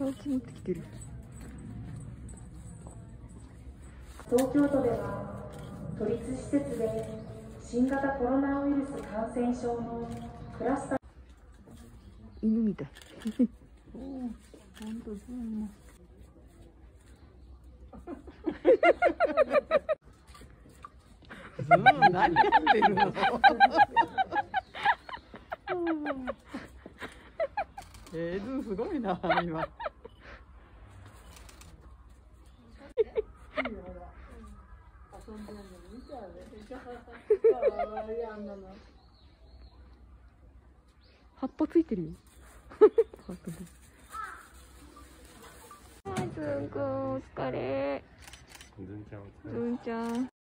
パウチ持ってきてる。 東京都では都立施設で新型コロナウイルス感染症のクラスター。 犬みたい。おお、本当だ。何やってるの？ズーすごいな今。葉っぱついてるよ。はい、ずんくんお疲れ。ずんちゃん。